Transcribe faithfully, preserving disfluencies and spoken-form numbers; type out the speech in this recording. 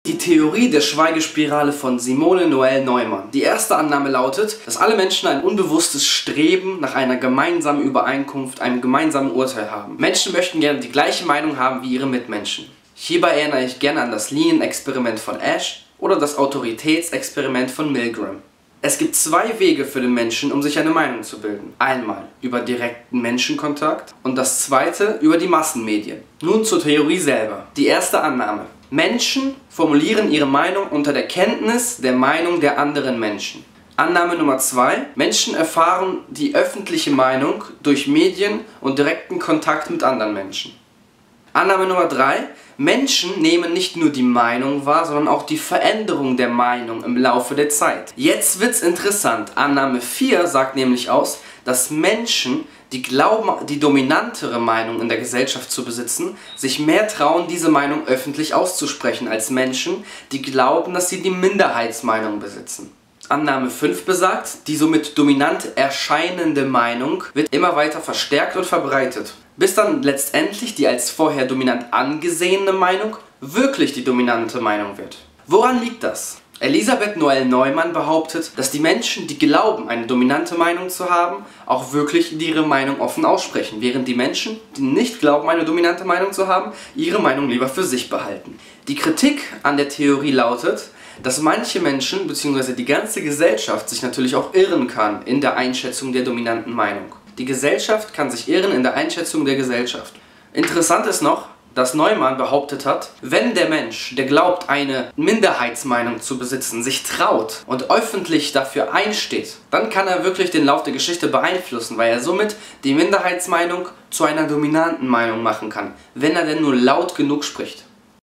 Die Theorie der Schweigespirale von Simone Noel Neumann. Die erste Annahme lautet, dass alle Menschen ein unbewusstes Streben nach einer gemeinsamen Übereinkunft, einem gemeinsamen Urteil haben. Menschen möchten gerne die gleiche Meinung haben wie ihre Mitmenschen. Hierbei erinnere ich gerne an das Lien-Experiment von Ash oder das Autoritätsexperiment von Milgram. Es gibt zwei Wege für den Menschen, um sich eine Meinung zu bilden. Einmal über direkten Menschenkontakt und das zweite über die Massenmedien. Nun zur Theorie selber. Die erste Annahme. Menschen formulieren ihre Meinung unter der Kenntnis der Meinung der anderen Menschen. Annahme Nummer zwei. Menschen erfahren die öffentliche Meinung durch Medien und direkten Kontakt mit anderen Menschen. Annahme Nummer drei. Menschen nehmen nicht nur die Meinung wahr, sondern auch die Veränderung der Meinung im Laufe der Zeit. Jetzt wird's interessant. Annahme vier sagt nämlich aus, dass Menschen, die glauben, die dominantere Meinung in der Gesellschaft zu besitzen, sich mehr trauen, diese Meinung öffentlich auszusprechen, als Menschen, die glauben, dass sie die Minderheitsmeinung besitzen. Annahme fünf besagt, die somit dominant erscheinende Meinung wird immer weiter verstärkt und verbreitet, bis dann letztendlich die als vorher dominant angesehene Meinung wirklich die dominante Meinung wird. Woran liegt das? Elisabeth Noel Neumann behauptet, dass die Menschen, die glauben, eine dominante Meinung zu haben, auch wirklich ihre Meinung offen aussprechen, während die Menschen, die nicht glauben, eine dominante Meinung zu haben, ihre Meinung lieber für sich behalten. Die Kritik an der Theorie lautet, dass manche Menschen bzw. die ganze Gesellschaft sich natürlich auch irren kann in der Einschätzung der dominanten Meinung. Die Gesellschaft kann sich irren in der Einschätzung der Gesellschaft. Interessant ist noch, dass Neumann behauptet hat, wenn der Mensch, der glaubt, eine Minderheitsmeinung zu besitzen, sich traut und öffentlich dafür einsteht, dann kann er wirklich den Lauf der Geschichte beeinflussen, weil er somit die Minderheitsmeinung zu einer dominanten Meinung machen kann, wenn er denn nur laut genug spricht.